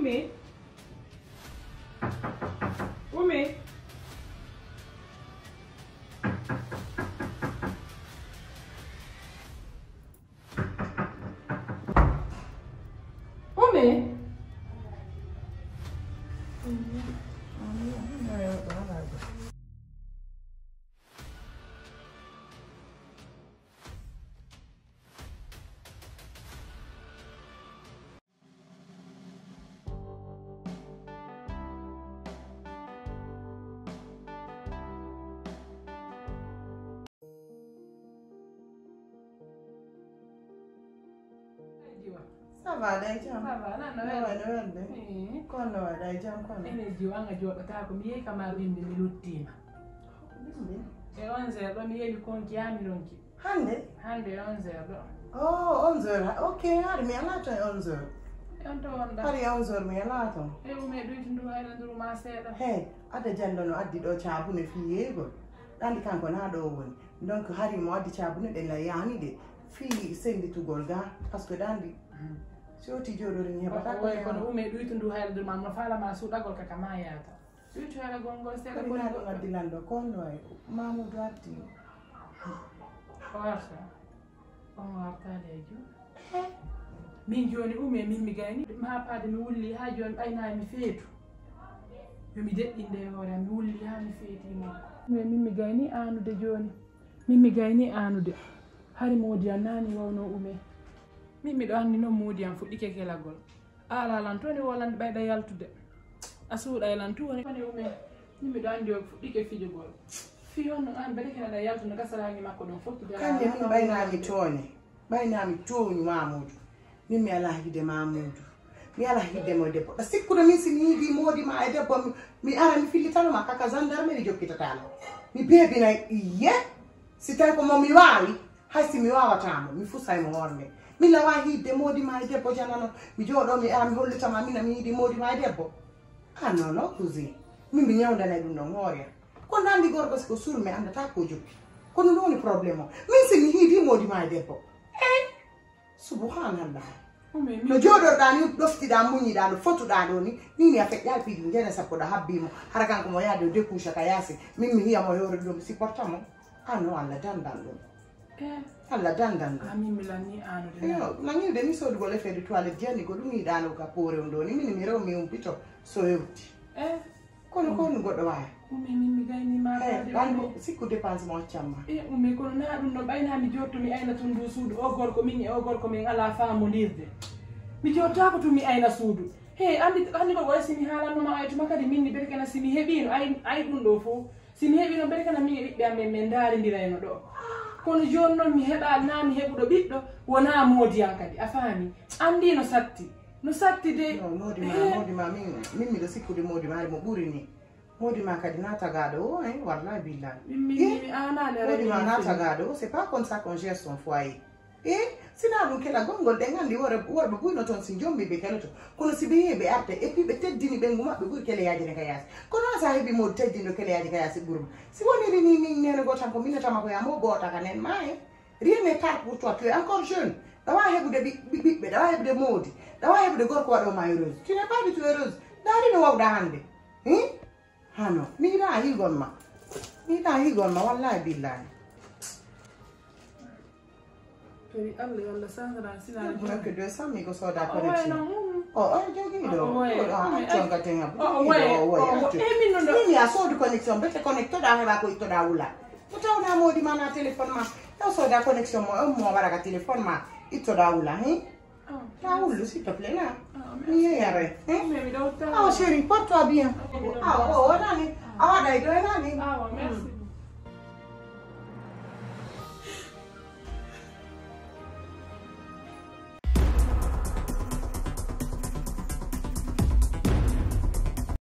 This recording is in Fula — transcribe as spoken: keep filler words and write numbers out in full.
Oumé. Oumé. Oumé. Ça va day jam. Ça va na No na wede wede. Kono wa day jam kono. ene jiwa nga joɗata ko mi yehi kama bimbi mi luttima Bimbi. e onze heures ɗo mi yehi konki yami ronki Hande? hande onze heures ɗo Oh, onze heures. Ok, hari mi alato e onze heures. on to wonɗa Hari onze heures mi alato. e ume ɗoyti ndu hayla nduru ma seeɗa Hey, ada jando no addi ɗo cabune fi yegol. Ɗandi kanko na ɗo woni. Donc hari mo addi cabune ɗe la yani de fi senditugol ga parce que ɗandi soti joɗori mi heɓata ko oy kono ume ɗoyti ndu hayla nduru ma no falama suuɗagol kaka ma yata ɗoyti hayla gongol seeɗa ko na ɗo addi lando kono way Mamoudou addi. o warta on wartade e joni min joni ume min mi gayni ha paade mi wulli ha joni ɓaynami mi feetu yomi deɗɗinde hoore am mi wulli ha mi feetimo ume min mi gayni anude joni min mi gayni anude hari moodi am nani wawno ume min miɗo anndi noon moodi am fuɗɗike kelagol ala lan to ni wolande ɓayɗa yaltude a suuɗa e lan tu woni woni ume min miɗo anndi o fuɗɗike fijugol fiyon no an beɗe kenaɗa yaltu no gasarangi makko ɗum fottude Kanje min ɓaynami tooñe. Ɓaynami tooñu Mamoudou. Min mi ala hide Mamoudou. Mi ala hide mo debbo. Ɗa sikkude min si mi yiidi moodi ma e debbo mi- mi ara mi fillitanoma kaka gendarmerie jokkitatamo. Mi beebina iye. Si tawi ko mo mi waawi hay si mi wawatamo mi fusaymo hoorde. Min lawa hidde moodi ma e debbo janano mi jooɗo mi ara mi hollitama mina mi yiidi moodi ma e debbo. Ah non non cousine. Min mi ñawdana ɗum ɗon hoore. Kono andi gorko siko suur mi andata ko joppi. Kono ɗum woni probléme o. Min si mi hiidi moodi ma e debbo. Eh subhanallah. ume No min jooɗoɗa ni ɗoftiɗa muñiɗa no fotuɗa ɗo ni nini a feƴƴa piiɗi jene sappo ɗo habbimo hara kanko mo yaade o découche ka yaasi min mi hiyamo yore ɗum mi supporta mo ah non Allah dandan ɗum e Allah dandan ɗum amin mi lanni anude yo nangiwde ni sodugol effet de toilette jeni ko ɗum yiɗano ka poore on ɗo ni min mi rew mi umpito so hewti e kono ko ɗum goɗɗo wawi ume min mi gayni e matade ɗanko sikku dépense mo accamma e ume kono na ɗum no ɓaynami jotto mi ayna to ndu suudu o gorko min e o gorko min ala famodirde mi jottako to mi ayna suudu he andi andi ko way simi haalannoma ay tuma kadi minni beɗe kana simi heeɓino ay ay ɗum ɗo fof simi heeɓino beɗe kana min e ɓiɓɓe amen min daaridirayno ɗo kono joni noon mi heeɓa nami heɓuɗo ɓiɗɗo wona moodiyam kadi a faami andi no satti no satti de non modi ma modi ma min min miɗo sikkude modi ma mo ɓuri ni modi ma kadi na tagaɗo o hein wallahi billahi min mi anani modi ma na tagaɗo o c'est pas comme ça qu'on gère son foyer e sina ɗum kela gongol ɗe gandi worɓe worɓe ɓuyno toon si jombi ɓe kelato kono si ɓe yehi ɓe arde et puis ɓe teddini ɓengu maɓɓe ɓuuri keleyaji ne ka yaasi kono sa heeɓi modi teddino keleyaji ka yaasi ɓuurma si woniri ni min nene go tan ko minetama ko yamo goota ka nen ma e rien n'est tard pour toi tu es encore jeune ɗawa heɓude ɓiɓɓe ɗawa heɓude moodi ɗawa heɓude gorko waɗoma heureuse tu n'es pas du tout heureuse daari no wawɗa hande hi ha non mi yiɗa higol ma mi yiɗa higol ma wallahi billahi kadi allah yo allah sahra sinani donc deux cent mille ko soda o connexion wayno o o jogiiɗo o wayi acconga tenga o wayi o wayi e min non mimi a soodi connexion bete connectoɗa heɓa ko ittoɗa wula mo tawna moodi ma na téléphone ma taw soda connexion mo on mo waɗa ka téléphone ma ittoɗa wula hi ta wullu s'il te plaît na mi yeyare mi ɗowta awa chéri porte toi bien awa o waɗani a waɗay ɗo enani awa merci